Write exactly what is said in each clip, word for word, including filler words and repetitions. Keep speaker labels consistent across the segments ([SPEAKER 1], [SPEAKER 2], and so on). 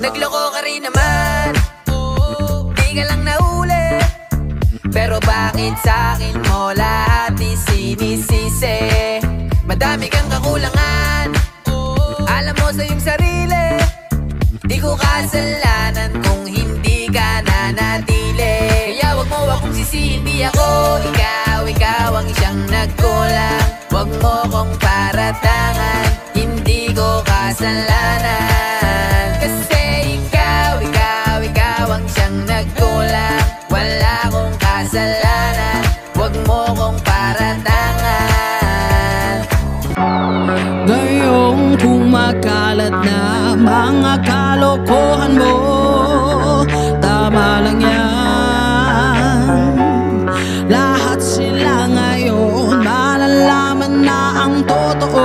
[SPEAKER 1] Nagloko ka rin naman, di ka lang nahuli. Pero bakit sa'kin mo lahat isinisisi? Madami kang kakulangan, alam mo sa iyong sarili. Di ko kasalanan kung hindi ka nanatili. Kaya wag mo akong sisihin, di ako ikaw. Ikaw ang siyang nagkulang. Wag mo kong paratangan, hindi ko kasalanan. Kasi ikaw, ikaw, ikaw ang siyang nagkulang. Wala akong kasalanan, wag mo kong paratangan.
[SPEAKER 2] Ngayong kumakalat na mga kalokohan mo, tama lang yan. Lahat sila ngayon malalaman na ang totoo.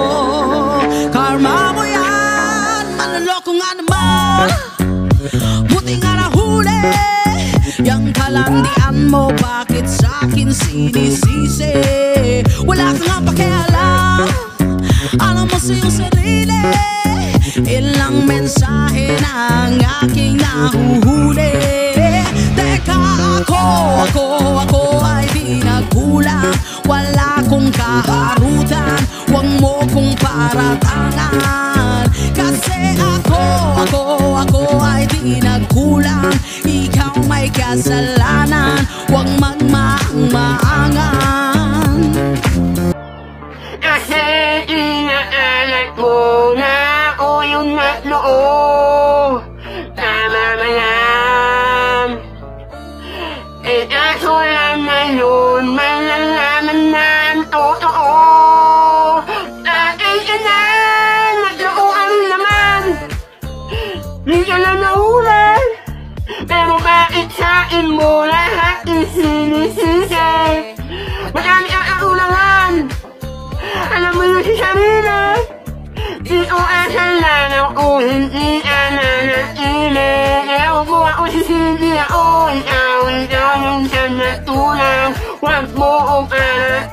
[SPEAKER 2] Karma mo yan, manloloko nga naman. Buti nga nahuli yang kalandian mo, bakit sa'kin sinisisi? Wala kang nga pakialam, alam mo sa iyong sarili. Ilang mensahe ng aking nahuhuli. Teka, ako, ako, ako ay di nagkulang. Wala kong kaharutan, huwag mo kong paratangan. Kasi ako, ako, ako ay di nagkulang. Ikaw may kasalanan, huwag magmaang-maangan.
[SPEAKER 3] Kasi inaalat mo na ako yung natloo. Tama ba yan? Eh kaso lang ngayon malalaman na ang totoo. Dahil ka na, natlooan naman. Di ka lang nahuli. Pero bakit sa'kin mo lahat isinisisi? Madami ang kakulangan, alam mo yun sa sarili. Di ko kasalanan kung hindi ka nanatili. Kaya huwag mo ako sisindi ako. Ikaw, ikaw yung siyang natulang. Huwag mo kong